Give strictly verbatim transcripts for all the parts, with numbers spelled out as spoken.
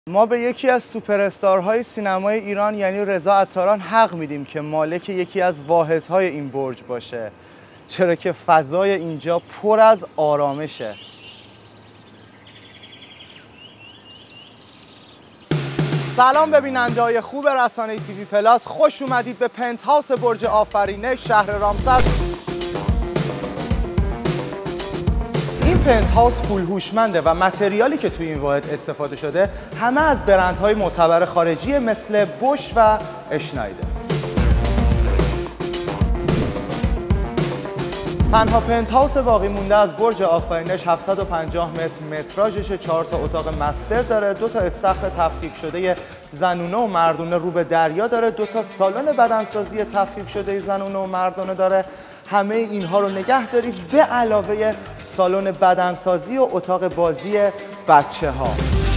ما به یکی از سوپر استارهای سینمای ایران یعنی رضا عطاران حق میدیم که مالک یکی از واحدهای این برج باشه، چرا که فضای اینجا پر از آرامشه. سلام به بیننده‌های خوب رسانه تیوی پلاس، خوش اومدید به پنت هاوس برج آفرینش شهر رامسر. این پنت هاوس فول هوشمنده و متریالی که توی این واحد استفاده شده همه از برندهای معتبر خارجی مثل بوش و اشنایدر. تنها پنت هاوس باقی مونده از برج آفرینش هفتصد و پنجاه متر متراژشه، چهار تا اتاق مستر داره، دو تا استخر تفکیک شده زنونه و مردونه رو به دریا داره، دو تا سالن بدنسازی تفکیک شده زنونه و مردونه داره. همه اینها رو نگه داریم به علاوه سالن بدنسازی و اتاق بازی بچه ها.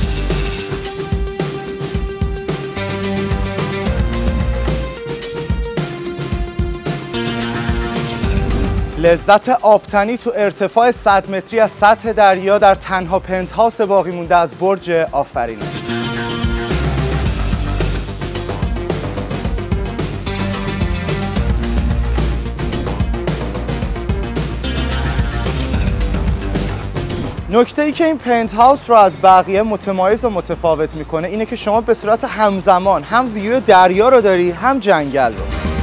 لذت آبتنی تو ارتفاع صد متری از سطح دریا در تنها پنت هاوس باقی مونده از برج آفرینش. نکته ای که این پنت هاوس رو از بقیه متمایز و متفاوت میکنه اینه که شما به صورت همزمان هم ویو دریا رو داری هم جنگل رو.